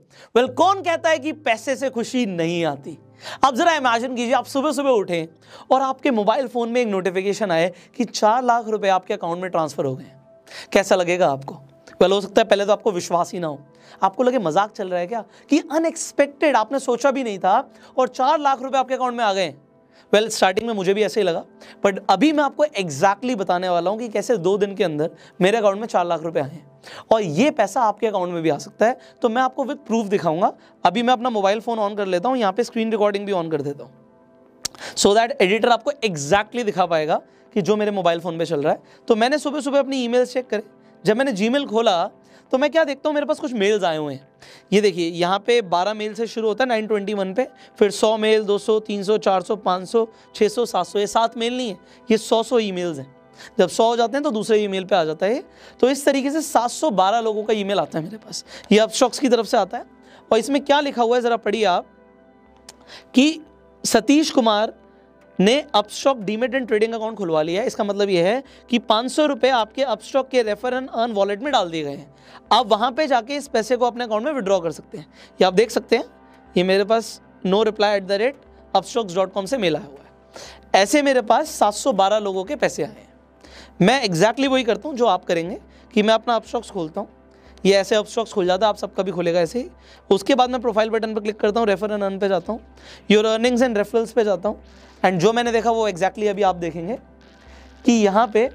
Well कौन कहता है कि पैसे से खुशी नहीं आती? आप जरा इमेजिन कीजिए, आप सुबह सुबह उठें और आपके मोबाइल फोन में एक नोटिफिकेशन आए कि 4 लाख रुपए आपके अकाउंट में ट्रांसफर हो गए। कैसा लगेगा आपको? वेल हो सकता है पहले तो आपको विश्वास ही ना हो, आपको लगे मजाक चल रहा है क्या, कि अनएक्सपेक्टेड, आपने सोचा भी नहीं था और 4 लाख रुपए आपके अकाउंट में आ गए। वेल स्टार्टिंग में मुझे भी ऐसे ही लगा, बट अभी मैं आपको एग्जैक्टली बताने वाला हूं कि कैसे 2 दिन के अंदर मेरे अकाउंट में 4 लाख रुपए आए हैं और ये पैसा आपके अकाउंट में भी आ सकता है। तो मैं आपको विद प्रूफ दिखाऊंगा। अभी मैं अपना मोबाइल फोन ऑन कर लेता हूं, यहाँ पे स्क्रीन रिकॉर्डिंग भी ऑन कर देता हूं, सो दैट एडिटर आपको एग्जैक्टली दिखा पाएगा कि जो मेरे मोबाइल फोन पे चल रहा है। तो मैंने सुबह सुबह अपनी ईमेल चेक करे, जब मैंने जीमेल खोला तो मैं क्या देखता हूँ, मेरे पास कुछ मेल्स आए हुए हैं। ये देखिए यहाँ पे 12 मेल से शुरू होता है 921 पे, फिर 100 मेल, 200, 300, 400, 500, 600, 700। ये 7 मेल नहीं है, ये 100 ईमेल्स हैं। जब 100 हो जाते हैं तो दूसरे ईमेल पे आ जाता है। तो इस तरीके से 712 लोगों का ईमेल आता है मेरे पास। ये अपस्टॉक्स की तरफ से आता है और इसमें क्या लिखा हुआ है ज़रा पढ़िए आप, कि सतीश कुमार ने Upstox demat and trading account खुलवा लिया है। इसका मतलब यह है कि 500 रुपये आपके अपस्टॉक के रेफर एंड अर्न वॉलेट में डाल दिए गए हैं। आप वहाँ पे जाके इस पैसे को अपने अकाउंट में विड्रॉ कर सकते हैं। ये आप देख सकते हैं, ये मेरे पास no-reply@upstocks.com से मेल आया हुआ है। ऐसे मेरे पास 712 लोगों के पैसे आए हैं। मैं एग्जैक्टली वही करता हूँ जो आप करेंगे, कि मैं अपना अपस्टॉक्स खोलता हूँ, ये ऐसे अपस्टॉक्स खुल जाता है, आप सबका भी खुलेगा ऐसे ही। उसके बाद मैं प्रोफाइल बटन पर क्लिक करता हूँ, रेफर एंड अर्न पे जाता हूँ, योर अर्निंग्स एंड रेफरल्स पे जाता हूँ, एंड जो मैंने देखा वो एग्जैक्टली अभी आप देखेंगे कि यहाँ पे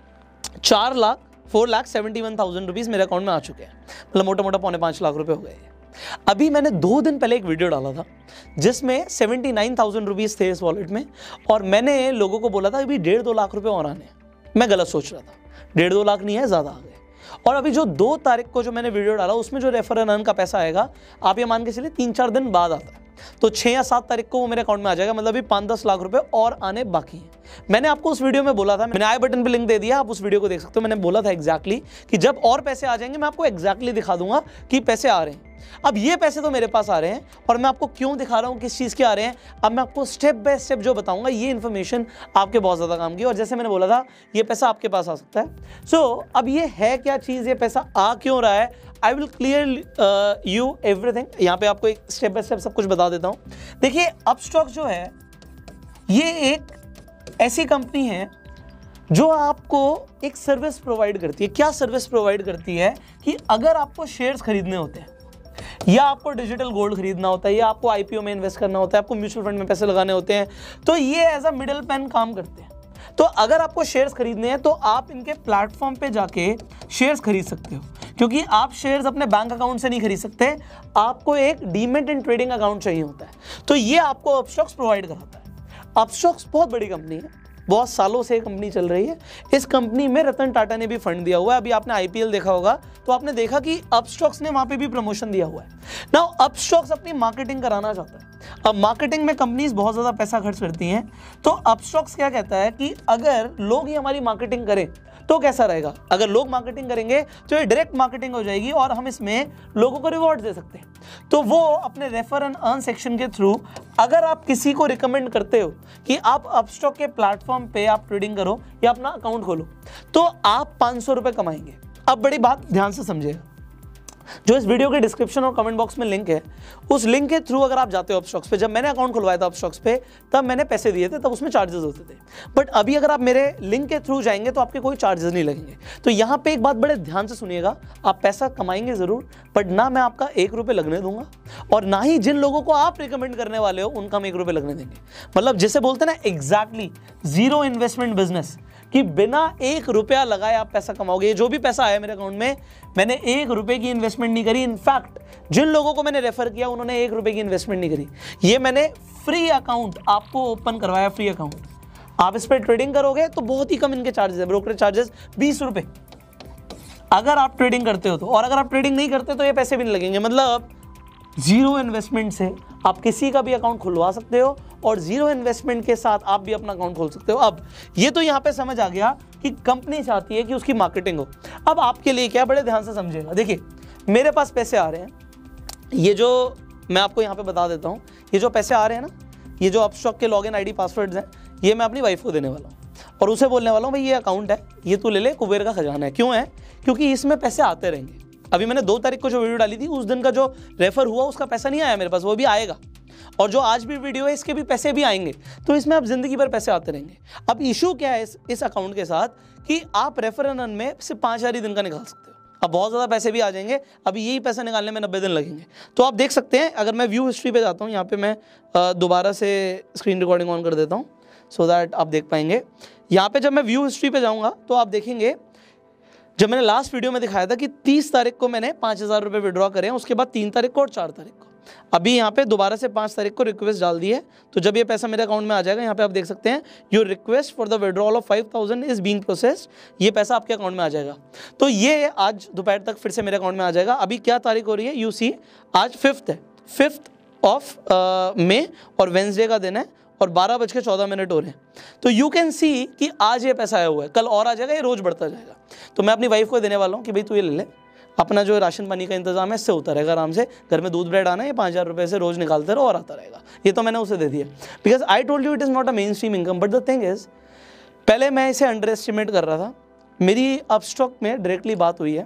4,71,000 रुपीज़ मेरे अकाउंट में आ चुके हैं। मतलब मोटा मोटा 4.5 लाख रुपए हो गए। अभी मैंने 2 दिन पहले एक वीडियो डाला था जिसमें 79,000 रुपीज़ थे इस वॉलेट में, और मैंने लोगों को बोला था अभी 1.5-2 लाख रुपए और आने हैं। मैं गलत सोच रहा था, 1.5-2 लाख नहीं है, ज़्यादा आ गए। और अभी जो 2 तारीख को जो मैंने वीडियो डाला उसमें जो रेफर एंड अर्न का पैसा आएगा, आप ये मान के चलिए 3-4 दिन बाद आता है। तो 6 या 7 तारीख को वो मेरे अकाउंट में आ जाएगा। मतलब अभी 5-10 लाख रुपए और आने बाकी हैं। मैंने आपको उस वीडियो में बोला था, मैंने आई बटन पे लिंक दे दिया, आप उस वीडियो को देख सकते हो। मैंने बोला था एग्जैक्टली कि जब और पैसे आ जाएंगे मैं आपको एग्जैक्टली दिखा दूंगा कि पैसे आ रहे हैं। अब ये पैसे तो मेरे पास आ रहे हैं और मैं आपको क्यों दिखा रहा हूँ, किस चीज़ के आ रहे हैं, अब मैं आपको स्टेप बाय स्टेप जो बताऊंगा ये इन्फॉर्मेशन आपके बहुत ज़्यादा काम की। और जैसे मैंने बोला था ये पैसा आपके पास आ सकता है। सो अब ये है क्या चीज़, ये पैसा आ क्यों रहा है, I will clear you everything. यहाँ पे आपको एक स्टेप बाय स्टेप सब कुछ बता देता हूँ। देखिए अपस्टॉक जो है ये एक ऐसी कंपनी है जो आपको एक सर्विस प्रोवाइड करती है। क्या सर्विस प्रोवाइड करती है, कि अगर आपको शेयर्स खरीदने होते हैं, या आपको डिजिटल गोल्ड खरीदना होता है, या आपको आईपीओ में इन्वेस्ट करना होता है, आपको म्यूचुअल फंड में पैसे लगाने होते हैं, तो ये एज अ मिडिल मैन काम करते हैं। तो अगर आपको शेयर्स खरीदने हैं तो आप इनके प्लेटफॉर्म पे जाके शेयर्स खरीद सकते हो, क्योंकि आप शेयर्स अपने बैंक अकाउंट से नहीं खरीद सकते, आपको एक डीमेट एंड ट्रेडिंग अकाउंट चाहिए होता है। तो ये आपको अपस्टॉक्स प्रोवाइड कराता है। अपस्टॉक्स बहुत बड़ी कंपनी है, बहुत सालों से कंपनी चल रही है। इस कंपनी में रतन टाटा ने भी फंड दिया हुआ है। अभी आपने आईपीएल देखा होगा तो आपने देखा कि अपस्टॉक्स ने वहां पे भी प्रमोशन दिया हुआ है। नाउ अपस्टॉक्स अपनी मार्केटिंग कराना चाहता है। अब मार्केटिंग में कंपनीज बहुत ज़्यादा पैसा खर्च करती हैं, तो अपस्टॉक्स क्या कहता है कि अगर लोग ही हमारी मार्केटिंग करें तो कैसा रहेगा। अगर लोग मार्केटिंग करेंगे तो ये डायरेक्ट मार्केटिंग हो जाएगी और हम इसमें लोगों को रिवॉर्ड दे सकते हैं। तो वो अपने रेफर एंड अर्न सेक्शन के थ्रू अगर आप किसी को रिकमेंड करते हो कि आप अपस्टॉक के प्लेटफॉर्म पे आप ट्रेडिंग करो या अपना अकाउंट खोलो, तो आप 500 रुपये कमाएंगे। अब बड़ी बात ध्यान से समझिएगा, जो इस वीडियो के डिस्क्रिप्शन और कमेंट बॉक्स में लिंक है, उस लिंक के थ्रू अगर आप जाते हो अपस्टॉक्स पे, जब मैंने अकाउंट खुलवाया था अपस्टॉक्स पे तब मैंने पैसे दिए थे, तब उसमें चार्जेस होते थे। बट अभी अगर आप मेरे लिंक के थ्रू जाएंगे तो आपके कोई चार्जेस नहीं लगेंगे। तो यहाँ पे एक बात बड़े ध्यान से सुनिएगा, आप पैसा कमाएंगे जरूर, बट ना मैं आपका 1 रुपये लगने दूंगा और ना ही जिन लोगों को आप रिकमेंड करने वाले हो उनका हम 1 रुपये लगने देंगे। मतलब जिसे बोलते हैं ना एग्जैक्टली जीरो इन्वेस्टमेंट बिजनेस, कि बिना 1 रुपया लगाए आप पैसा कमाओगे। जो भी पैसा आया मेरे अकाउंट में, मैंने 1 रुपये की इन्वेस्टमेंट नहीं करी। इनफैक्ट जिन लोगों को मैंने रेफर किया उन्होंने 1 रुपये की इन्वेस्टमेंट नहीं करी। ये मैंने फ्री अकाउंट आपको ओपन करवाया, फ्री अकाउंट। आप इस पर ट्रेडिंग करोगे तो बहुत ही कम इनके चार्जेस है, ब्रोकरेज चार्जेस 20 रुपये अगर आप ट्रेडिंग करते हो तो, और अगर आप ट्रेडिंग नहीं करते तो ये पैसे भी नहीं लगेंगे। मतलब जीरो इन्वेस्टमेंट से आप किसी का भी अकाउंट खुलवा सकते हो और जीरो इन्वेस्टमेंट के साथ आप भी अपना अकाउंट खोल सकते हो। अब ये तो यहाँ पे समझ आ गया कि कंपनी चाहती है कि उसकी मार्केटिंग हो। अब आपके लिए क्या, बड़े ध्यान से समझिएगा। देखिए मेरे पास पैसे आ रहे हैं, ये जो मैं आपको यहाँ पे बता देता हूँ, ये जो पैसे आ रहे हैं ना, ये जो अपस्टॉक के लॉगिन आईडी पासवर्ड्स हैं, ये मैं अपनी वाइफ को देने वाला हूँ और उसे बोलने वाला हूँ भाई ये अकाउंट है, ये तू ले ले, कुबेर का खजाना है। क्यों है? क्योंकि इसमें पैसे आते रहेंगे। अभी मैंने 2 तारीख को जो वीडियो डाली थी उस दिन का जो रेफर हुआ उसका पैसा नहीं आया मेरे पास, वो भी आएगा। और जो आज भी वीडियो है इसके भी पैसे भी आएंगे। तो इसमें अब जिंदगी भर पैसे आते रहेंगे। अब इशू क्या है इस अकाउंट के साथ कि आप रेफर एंड अर्न में सिर्फ 5,000 ही दिन का निकाल सकते हो। अब बहुत ज़्यादा पैसे भी आ जाएंगे, अभी यही पैसा निकालने में 90 दिन लगेंगे। तो आप देख सकते हैं, अगर मैं व्यू हिस्ट्री पे जाता हूँ, यहाँ पे मैं दोबारा से स्क्रीन रिकॉर्डिंग ऑन कर देता हूँ सो दैट आप देख पाएंगे। यहाँ पे जब मैं व्यू हिस्ट्री पे जाऊँगा तो आप देखेंगे, जब मैंने लास्ट वीडियो में दिखाया था कि 30 तारीख को मैंने 5,000 रुपये विड्रॉ करे हैं, उसके बाद 3 तारीख को और 4 तारीख को। अभी यहाँ पे दोबारा से 5 तारीख को रिक्वेस्ट डाल दी है। तो जब ये पैसा मेरे अकाउंट में आ जाएगा, यहाँ पे आप देख सकते हैं your request for the withdrawal of 5,000 is being processed, ये पैसा आपके अकाउंट में आ जाएगा। तो ये आज दोपहर तक फिर से मेरे अकाउंट में आ जाएगा। अभी क्या तारीख हो रही है, यू सी आज 5th है, 5th ऑफ मई और वेंसडे का दिन है और 12:14 हो रहे हैं। तो यू कैन सी कि आज ये पैसा आया हुआ है, कल और आ जाएगा, ये रोज बढ़ता जाएगा। तो मैं अपनी वाइफ को देने वाला हूँ कि भाई तू ये ले ले, अपना जो राशन पानी का इंतजाम है इससे होता रहेगा आराम से, घर में दूध ब्रेड आना है, ये 5,000 रुपये से रोज निकालते रहो और आता रहेगा। ये तो मैंने उसे दे दिया, because I told you it is not a mainstream income. But the thing is, पहले मैं इसे अंडर एस्टिमेट कर रहा था। मेरी अपस्टॉक में डायरेक्टली बात हुई है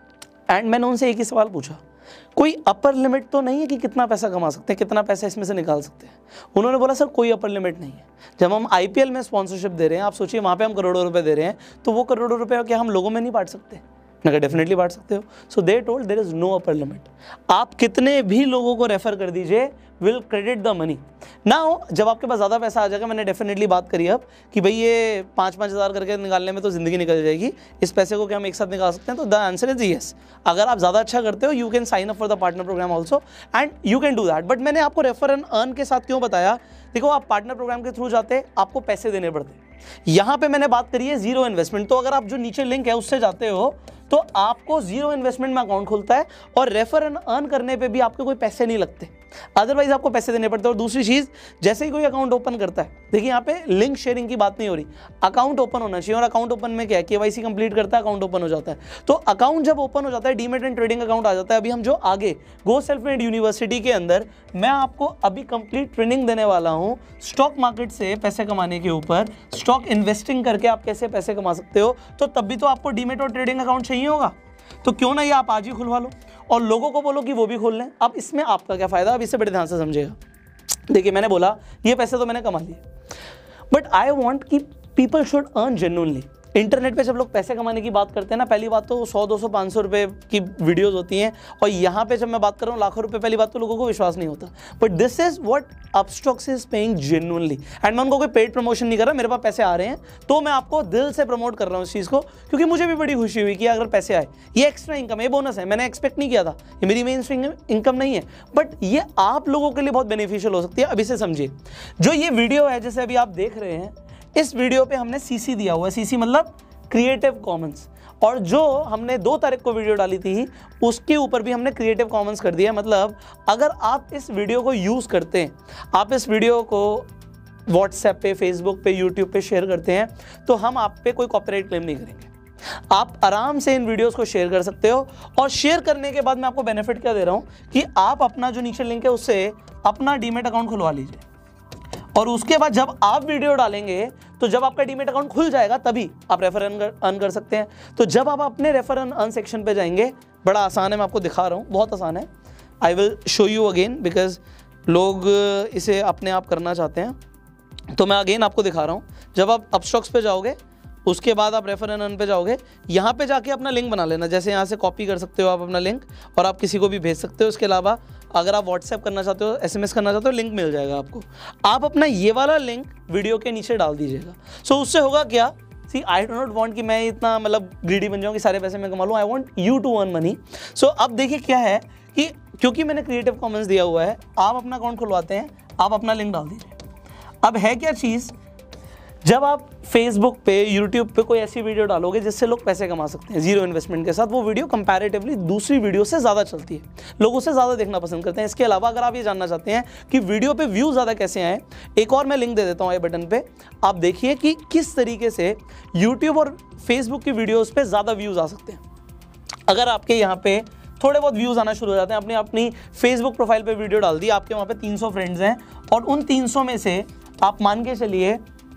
एंड मैंने उनसे एक ही सवाल पूछा, कोई अपर लिमिट तो नहीं है कि कितना पैसा कमा सकते हैं, कितना पैसा इसमें से निकाल सकते हैं। उन्होंने बोला सर कोई अपर लिमिट नहीं है। जब हम IPL में स्पॉन्सरशिप दे रहे हैं, आप सोचिए वहाँ पे हम करोड़ों रुपए दे रहे हैं, तो वो करोड़ों रुपए क्या हम लोगों में नहीं बांट सकते? मैं डेफिनेटली बांट सकते हो। So they told there is no upper limit, आप कितने भी लोगों को रेफर कर दीजिए, will credit the money. Now जब आपके पास ज़्यादा पैसा आ जाएगा, मैंने डेफिनेटली बात करी अब कि भाई ये 5-5 हज़ार करके निकालने में तो ज़िंदगी निकल जाएगी, इस पैसे को क्या हम एक साथ निकाल सकते हैं? तो द आंसर इज येस। अगर आप ज़्यादा अच्छा करते हो, you can sign up for the partner programme also and you can do that. But मैंने आपको रेफर एंड अर्न के साथ क्यों बताया? देखो, आप पार्टनर प्रोग्राम के थ्रू जाते, आपको पैसे देने पड़ते। यहाँ पे मैंने बात करी है जीरो इन्वेस्टमेंट। तो अगर आप जो नीचे लिंक है उससे जाते हो तो आपको जीरो इन्वेस्टमेंट में अकाउंट खुलता है और रेफर एंड अर्न करने पे भी आपके कोई पैसे नहीं लगते, अदरवाइज आपको पैसे देने पड़ते हैं। और दूसरी चीज, जैसे ही कोई अकाउंट ओपन करता है, देखिए यहाँ पे लिंक शेयरिंग की बात नहीं हो रही, अकाउंट ओपन होना चाहिए। और अकाउंट ओपन में क्या है, KYC कंप्लीट करता है, अकाउंट ओपन हो जाता है। तो अकाउंट जब ओपन हो जाता है, डीमेट एंड ट्रेडिंग अकाउंट आ जाता है। अभी हम जो आगे गो सेल्फ मेड यूनिवर्सिटी के अंदर मैं आपको अभी कंप्लीट ट्रेनिंग देने वाला हूँ स्टॉक मार्केट से पैसे कमाने के ऊपर, स्टॉक इन्वेस्टिंग करके आप कैसे पैसे कमा सकते हो। तो तब भी तो आपको डीमेट और ट्रेडिंग अकाउंट चाहिए होगा, तो क्यों ना ये आप आज ही खुलवा लो और लोगों को बोलो कि वो भी खोल लें। अब इसमें आपका क्या फायदा, अब इसे बड़े ध्यान से समझिएगा। देखिए, मैंने बोला ये पैसे तो मैंने कमा लिए, बट आई वांट कि people should earn genuinely. Internet पे जब लोग पैसे कमाने की बात करते हैं ना, पहली बात तो 100, 200, 500 रुपए की वीडियोस होती हैं, और यहाँ पे जब मैं बात कर रहा हूँ लाखों रुपए, पहली बात तो लोगों को विश्वास नहीं होता। But this is what Upstox is paying genuinely. And मैं उनको कोई पेड प्रमोशन नहीं कर रहा, मेरे पास पैसे आ रहे हैं तो मैं आपको दिल से प्रमोट कर रहा हूँ इस चीज़ को, क्योंकि मुझे भी बड़ी खुशी हुई कि अगर पैसे आए। ये एक्स्ट्रा इनकम है, ये बोनस है, मैंने एक्सपेक्ट नहीं किया था, ये मेरी मेन स्ट्रीम इनकम नहीं है, बट ये आप लोगों के लिए बहुत बेनिफिशियल हो सकती है। अब इसे समझिए, जो ये वीडियो है जैसे अभी आप देख रहे हैं, इस वीडियो पे हमने CC दिया हुआ है। CC मतलब क्रिएटिव कॉमन्स। और जो हमने 2 तारीख को वीडियो डाली थी उसके ऊपर भी हमने क्रिएटिव कॉमन्स कर दिया। मतलब अगर आप इस वीडियो को यूज़ करते हैं, आप इस वीडियो को व्हाट्सएप पे, फेसबुक पे, यूट्यूब पे शेयर करते हैं, तो हम आप पे कोई कॉपीराइट क्लेम नहीं करेंगे। आप आराम से इन वीडियोस को शेयर कर सकते हो। और शेयर करने के बाद मैं आपको बेनिफिट क्या दे रहा हूँ कि आप अपना जो नीचे लिंक है उससे अपना डीमेट अकाउंट खुलवा लीजिए, और उसके बाद जब आप वीडियो डालेंगे तो जब आपका डीमेट अकाउंट खुल जाएगा तभी आप रेफर अर्न कर सकते हैं। तो जब आप अपने रेफर अर्न सेक्शन पे जाएंगे, बड़ा आसान है, मैं आपको दिखा रहा हूँ, बहुत आसान है। I will show you again, because लोग इसे अपने आप करना चाहते हैं, तो मैं अगेन आपको दिखा रहा हूँ। जब आप अपस्टॉक्स पे जाओगे, उसके बाद आप रेफर एंड अर्न पे जाओगे, यहाँ पे जाके अपना लिंक बना लेना। जैसे यहाँ से कॉपी कर सकते हो आप अपना लिंक, और आप किसी को भी भेज सकते हो। इसके अलावा अगर आप व्हाट्सएप करना चाहते हो, SMS करना चाहते हो, लिंक मिल जाएगा आपको। आप अपना ये वाला लिंक वीडियो के नीचे डाल दीजिएगा। सो उससे होगा क्या, see I do not want कि मैं इतना मतलब ग्रीडी बन जाऊँ कि सारे पैसे मैं कमा लूँ। I want you to earn money. So अब देखिए क्या है कि क्योंकि मैंने क्रिएटिव कॉमन्स दिया हुआ है, आप अपना अकाउंट खुलवाते हैं, आप अपना लिंक डाल दीजिए। अब है क्या चीज़, जब आप फेसबुक पे, यूट्यूब पे कोई ऐसी वीडियो डालोगे जिससे लोग पैसे कमा सकते हैं जीरो इन्वेस्टमेंट के साथ, वो वीडियो कंपैरेटिवली दूसरी वीडियो से ज़्यादा चलती है, लोग उसे ज़्यादा देखना पसंद करते हैं। इसके अलावा अगर आप ये जानना चाहते हैं कि वीडियो पे व्यू ज़्यादा कैसे आए, एक और मैं लिंक दे देता हूँ आई बटन पे, आप देखिए कि किस तरीके से यूट्यूब और फेसबुक की वीडियोज़ पे ज़्यादा व्यूज़ आ सकते हैं। अगर आपके यहाँ पे थोड़े बहुत व्यूज़ आना शुरू हो जाते हैं, आपने अपनी फेसबुक प्रोफाइल पे वीडियो डाल दी, आपके वहाँ पे 300 फ्रेंड्स हैं, और उन 300 में से आप मान के चलिए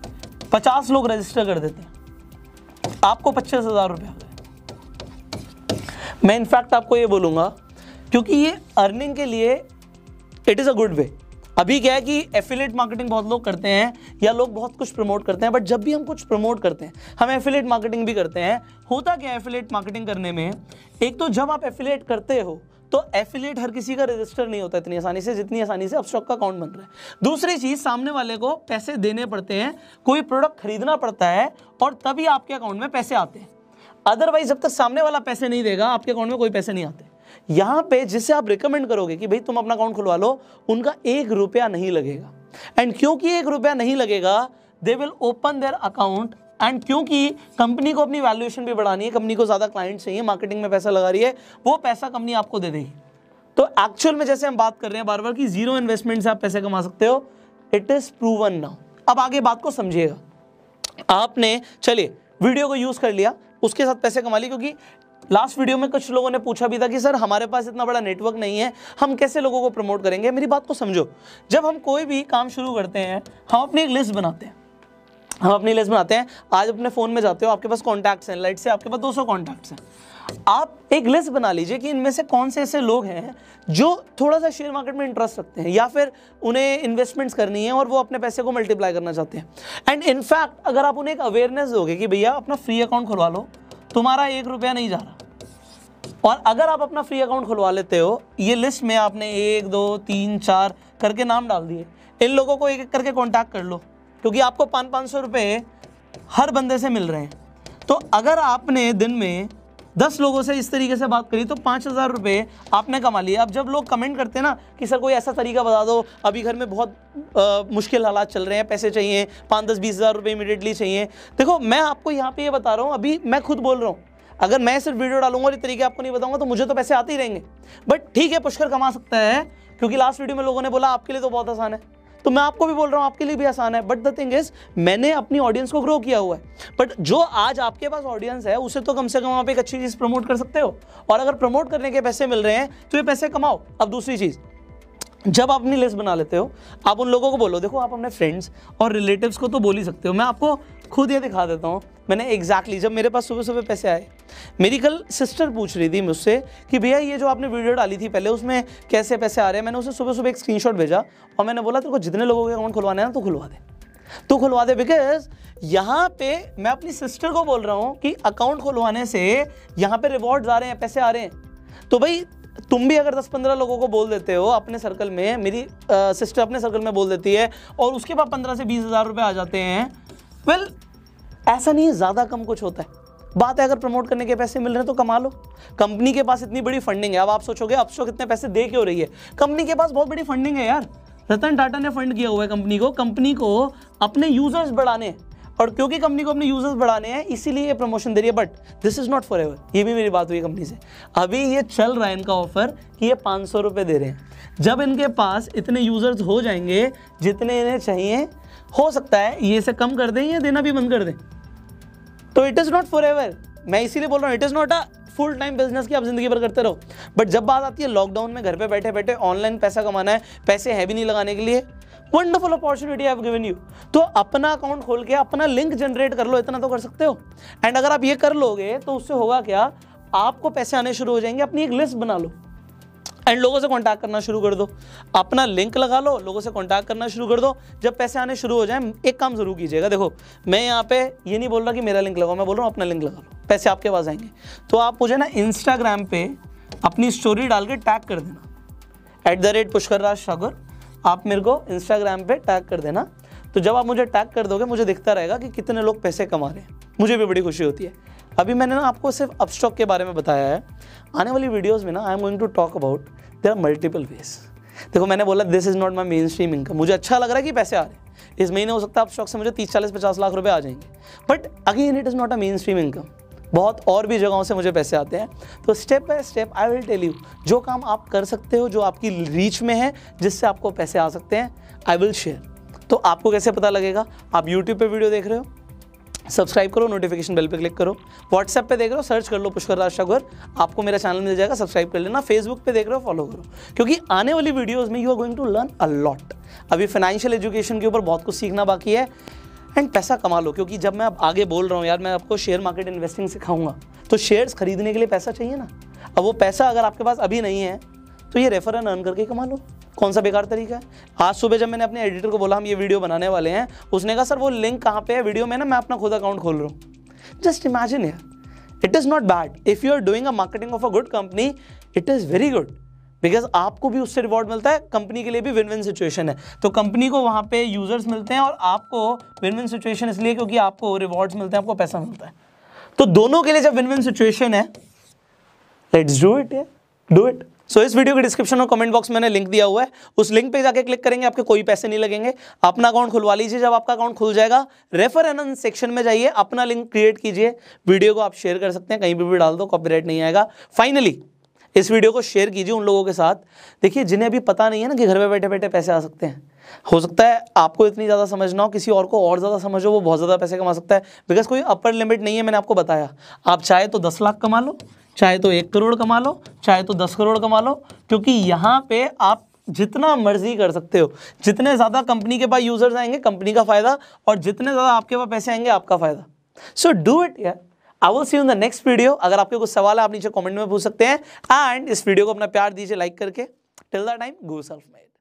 50 लोग रजिस्टर कर देते हैं, आपको 25,000 रुपये आ गए। मैं इनफैक्ट आपको ये बोलूँगा क्योंकि ये अर्निंग के लिए it is a good way. अभी क्या है कि एफिलिएट मार्केटिंग बहुत लोग करते हैं या लोग बहुत कुछ प्रमोट करते हैं, बट जब भी हम कुछ प्रमोट करते हैं हम एफिलिएट मार्केटिंग भी करते हैं। होता क्या है एफिलिएट मार्केटिंग करने में, एक तो जब आप एफिलिएट करते हो तो एफिलिएट हर किसी का रजिस्टर नहीं होता इतनी आसानी से जितनी आसानी से अपस्टॉक का अकाउंट बन रहा है। दूसरी चीज़, सामने वाले को पैसे देने पड़ते हैं, कोई प्रोडक्ट खरीदना पड़ता है और तभी आपके अकाउंट में पैसे आते हैं। अदरवाइज जब तक सामने वाला पैसे नहीं देगा आपके अकाउंट में कोई पैसे नहीं आते। यहाँ पे जिससे आप रिकमेंड करोगे कि भाई तुम अपना अकाउंट खुलवा लो, उनका 1 रुपया नहीं लगेगा। एंड क्योंकि 1 रुपया नहीं लगेगा, they will open their account. And क्योंकि कंपनी को अपनी वैल्यूएशन भी बढ़ानी है, कंपनी को ज़्यादा क्लाइंट चाहिए, मार्केटिंग में पैसा लगा रही है, वो पैसा कंपनी आपको दे देगी। तो एक्चुअल में जैसे हम बात कर रहे हैं बार बार कि जीरो इन्वेस्टमेंट से आप पैसे कमा सकते हो, इट इज़ प्रूवन नाउ। अब आगे बात को समझिएगा। आपने चलिए वीडियो को यूज़ कर लिया, उसके साथ पैसे कमा लिए, क्योंकि लास्ट वीडियो में कुछ लोगों ने पूछा भी था कि सर हमारे पास इतना बड़ा नेटवर्क नहीं है, हम कैसे लोगों को प्रमोट करेंगे। मेरी बात को समझो, जब हम कोई भी काम शुरू करते हैं हम अपनी एक लिस्ट बनाते हैं। आज अपने फ़ोन में जाते हो, आपके पास कॉन्टैक्ट्स हैं, लाइट से आपके पास 200 कॉन्टैक्ट्स हैं। आप एक लिस्ट बना लीजिए कि इनमें से कौन से ऐसे लोग हैं जो थोड़ा सा शेयर मार्केट में इंटरेस्ट रखते हैं या फिर उन्हें इन्वेस्टमेंट्स करनी है और वो अपने पैसे को मल्टीप्लाई करना चाहते हैं। एंड इनफैक्ट अगर आप उन्हें एक अवेयरनेस दोगे कि भैया अपना फ्री अकाउंट खुलवा लो, तुम्हारा 1 रुपया नहीं जा रहा। और अगर आप अपना फ्री अकाउंट खुलवा लेते हो, ये लिस्ट में आपने 1 2 3 4 करके नाम डाल दिए, इन लोगों को एक एक करके कॉन्टैक्ट कर लो, क्योंकि आपको 500-500 रुपये हर बंदे से मिल रहे हैं। तो अगर आपने दिन में 10 लोगों से इस तरीके से बात करी तो 5000 रुपये आपने कमा लिए। अब जब लोग कमेंट करते हैं ना कि सर कोई ऐसा तरीका बता दो, अभी घर में बहुत मुश्किल हालात चल रहे हैं, पैसे चाहिए, 5-10-20 हज़ार रुपये इमीडिएटली चाहिए। देखो मैं आपको यहाँ पे ये बता रहा हूँ, अभी मैं खुद बोल रहा हूँ, अगर मैं सिर्फ वीडियो डालूंगा और ये तरीके आपको नहीं बताऊंगा तो मुझे तो पैसे आते ही रहेंगे। बट ठीक है, पुष्कर कमा सकता है, क्योंकि लास्ट वीडियो में लोगों ने बोला आपके लिए तो बहुत आसान है, तो मैं आपको भी बोल रहा हूँ आपके लिए भी आसान है। बट द थिंग इज, मैंने अपनी ऑडियंस को ग्रो किया हुआ है। बट जो आज आपके पास ऑडियंस है उसे तो कम से कम आप एक अच्छी चीज़ प्रमोट कर सकते हो, और अगर प्रमोट करने के पैसे मिल रहे हैं तो ये पैसे कमाओ। अब दूसरी चीज़, जब आप अपनी लिस्ट बना लेते हो, आप उन लोगों को बोलो, देखो आप अपने फ्रेंड्स और रिलेटिव्स को तो बोल ही सकते हो। मैं आपको खुद ये दिखा देता हूँ। मैंने एग्जैक्टली जब मेरे पास सुबह सुबह पैसे आए, मेरी कल सिस्टर पूछ रही थी मुझसे कि भैया ये जो आपने वीडियो डाली थी पहले, उसमें कैसे पैसे आ रहे हैं। मैंने उसे सुबह सुबह एक स्क्रीनशॉट भेजा और मैंने बोला तेरे को जितने लोगों के अकाउंट खुलवाने हैं ना तो खुलवा दे। बिकॉज यहाँ पे मैं अपनी सिस्टर को बोल रहा हूँ कि अकाउंट खुलवाने से यहाँ पे रिवॉर्ड्स आ रहे हैं, पैसे आ रहे हैं। तो भाई तुम भी अगर 10-15 लोगों को बोल देते हो अपने सर्कल में, मेरी सिस्टर अपने सर्कल में बोल देती है और उसके बाद 15 से 20 हज़ार रुपये आ जाते हैं। वेल ऐसा नहीं है, ज़्यादा कम कुछ होता है। बात है अगर प्रमोट करने के पैसे मिल रहे हैं तो कमा लो। कंपनी के पास इतनी बड़ी फंडिंग है। अब आप सोचोगे अपस्टॉक इतने पैसे दे क्यों रही है, कंपनी के पास बहुत बड़ी फंडिंग है यार। रतन टाटा ने फंड किया हुआ है कंपनी को अपने यूजर्स बढ़ाने, और क्योंकि कंपनी को अपने यूजर्स बढ़ाने हैं इसीलिए ये प्रमोशन दे रही है। But this is not forever. ये भी मेरी बात हुई कंपनी से, अभी ये चल रहा है इनका ऑफर कि ये 500 रुपये दे रहे हैं। जब इनके पास इतने यूजर्स हो जाएंगे जितने इन्हें चाहिए, हो सकता है ये से कम कर दें या देना भी बंद कर दें। तो it is not forever. मैं इसीलिए बोल रहा हूँ, it is not a full time business की आप जिंदगी भर करते रहो। बट जब बात आती है लॉकडाउन में घर पे बैठे बैठे ऑनलाइन पैसा कमाना है, पैसे है भी नहीं लगाने के लिए, wonderful opportunity I have given you. तो अपना अकाउंट खोल के अपना लिंक जनरेट कर लो, इतना तो कर सकते हो। एंड अगर आप ये कर लोगे तो उससे होगा क्या, आपको पैसे आने शुरू हो जाएंगे। अपनी एक लिस्ट बना लो एंड लोगों से कांटेक्ट करना शुरू कर दो। अपना लिंक लगा लो, लोगों से कांटेक्ट करना शुरू कर दो। जब पैसे आने शुरू हो जाए, एक काम जरूर कीजिएगा। देखो मैं यहाँ पे ये नहीं बोल रहा कि मेरा लिंक लगाओ, मैं बोल रहा हूँ अपना लिंक लगा लो, पैसे आपके पास आएंगे। तो आप मुझे ना इंस्टाग्राम पे अपनी स्टोरी डाल के टैग कर देना @PushkarRaj Thakur। आप मेरे को इंस्टाग्राम पे टैग कर देना। तो जब आप मुझे टैग कर दोगे, मुझे दिखता रहेगा कि कितने लोग पैसे कमा रहे हैं, मुझे भी बड़ी खुशी होती है। अभी मैंने ना आपको सिर्फ अपस्टॉक के बारे में बताया है। आने वाली वीडियोस में ना I am going to talk about there are multiple ways. देखो मैंने बोला this is not my mainstream income. मुझे अच्छा लग रहा है कि पैसे आ रहे हैं, इस महीने हो सकता है अपस्टॉक से मुझे 30-40-50 लाख रुपए आ जाएंगे, but again it is not a mainstream income. बहुत और भी जगहों से मुझे पैसे आते हैं। तो step by step I will tell you जो काम आप कर सकते हो, जो आपकी रीच में है, जिससे आपको पैसे आ सकते हैं, आई विल शेयर। तो आपको कैसे पता लगेगा? आप यूट्यूब पे वीडियो देख रहे हो, सब्सक्राइब करो, नोटिफिकेशन बेल पे क्लिक करो। व्हाट्सएप पे देख रहे हो, सर्च कर लो पुष्कर ठाकुर, आपको मेरा चैनल मिल जाएगा, सब्सक्राइब कर लेना। फेसबुक पे देख रहे हो, फॉलो करो, क्योंकि आने वाली वीडियोस में you are going to learn a lot. अभी फाइनेंशियल एजुकेशन के ऊपर बहुत कुछ सीखना बाकी है एंड पैसा कमा लो। क्योंकि जब मैं अब आगे बोल रहा हूँ यार, मैं आपको शेयर मार्केट इन्वेस्टिंग सिखाऊंगा, तो शेयर्स खरीदने के लिए पैसा चाहिए ना। अब वो पैसा अगर आपके पास अभी नहीं है तो ये रेफर एंड अर्न करके कमा लो। कौन सा बेकार तरीका है। आज सुबह जब मैंने अपने एडिटर को बोला हम ये वीडियो बनाने वाले हैं, उसने कहा सर वो लिंक कहाँ पे है वीडियो में ना, मैं अपना खुद अकाउंट खोल रहा हूँ। जस्ट इमेजिन यार, it is not bad if you are doing a marketing of a good company, it is very good because आपको भी उससे रिवॉर्ड मिलता है, कंपनी के लिए भी विन विन सिचुएशन है। तो कंपनी को वहाँ पे यूजर्स मिलते हैं और आपको विन विन सिचुएशन इसलिए क्योंकि आपको रिवॉर्ड्स मिलते हैं, आपको पैसा मिलता है। तो दोनों के लिए जब विन विन सिचुएशन है, let's do it, do it. So इस वीडियो के डिस्क्रिप्शन और कमेंट बॉक्स में मैंने लिंक दिया हुआ है, उस लिंक पे जाके क्लिक करेंगे, आपके कोई पैसे नहीं लगेंगे, अपना अकाउंट खुलवा लीजिए। जब आपका अकाउंट खुल जाएगा, रेफर एंड अर्न सेक्शन में जाइए, अपना लिंक क्रिएट कीजिए, वीडियो को आप शेयर कर सकते हैं, कहीं भी डाल दो, कॉपीराइट नहीं आएगा। फाइनली इस वीडियो को शेयर कीजिए उन लोगों के साथ, देखिए जिन्हें अभी पता नहीं है ना कि घर में बैठे बैठे पैसे आ सकते हैं। हो सकता है आपको इतनी ज़्यादा समझना हो, किसी और को और ज़्यादा समझो, वो बहुत ज़्यादा पैसे कमा सकता है, बिकॉज कोई अपर लिमिट नहीं है। मैंने आपको बताया, आप चाहे तो 10 लाख कमा लो, चाहे तो 1 करोड़ कमा लो, चाहे तो 10 करोड़ कमा लो, क्योंकि यहाँ पे आप जितना मर्जी कर सकते हो। जितने ज़्यादा कंपनी के पास यूजर्स आएंगे, कंपनी का फायदा, और जितने ज़्यादा आपके पास पैसे आएंगे, आपका फायदा। सो डू इट यार। I will see you in the next video. अगर आपके कुछ सवाल है आप नीचे कमेंट में पूछ सकते हैं, एंड इस वीडियो को अपना प्यार दीजिए लाइक करके। Till the time, go self made.